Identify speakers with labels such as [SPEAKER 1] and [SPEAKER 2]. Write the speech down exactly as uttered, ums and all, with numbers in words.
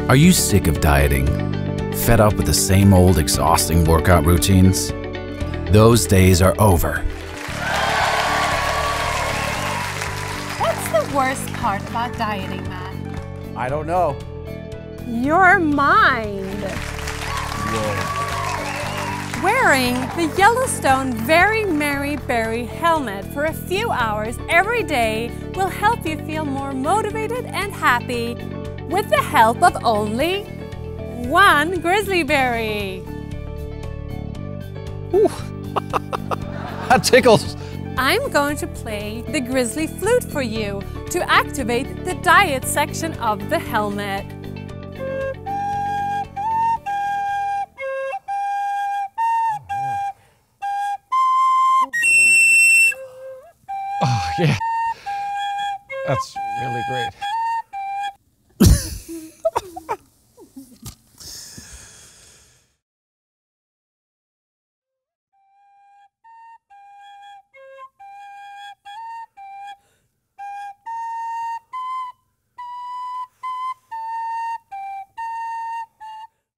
[SPEAKER 1] Are you sick of dieting? Fed up with the same old exhausting workout routines? Those days are over.
[SPEAKER 2] What's the worst part about dieting, Matt?
[SPEAKER 3] I don't know.
[SPEAKER 2] Your mind.
[SPEAKER 3] Whoa.
[SPEAKER 2] Wearing the Yellowstone Very Merry Berry helmet for a few hours every day will help you feel more motivated and happy with the help of only one grizzly berry.
[SPEAKER 3] Ooh. That tickles.
[SPEAKER 2] I'm going to play the grizzly flute for you to activate the diet section of the helmet.
[SPEAKER 3] Oh, yeah. That's really great.